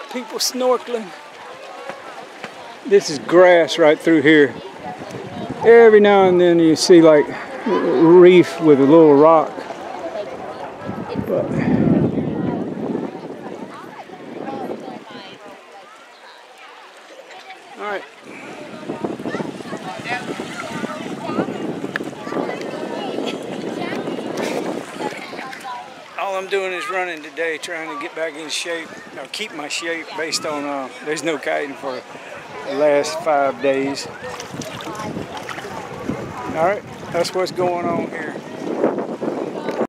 People snorkeling. This is grass right through here. Every now and then you see like a reef with a little rock. But all right. All I'm doing is running today, trying to get back in shape, or keep my shape based on there's no kiting for the last 5 days. All right, that's what's going on here.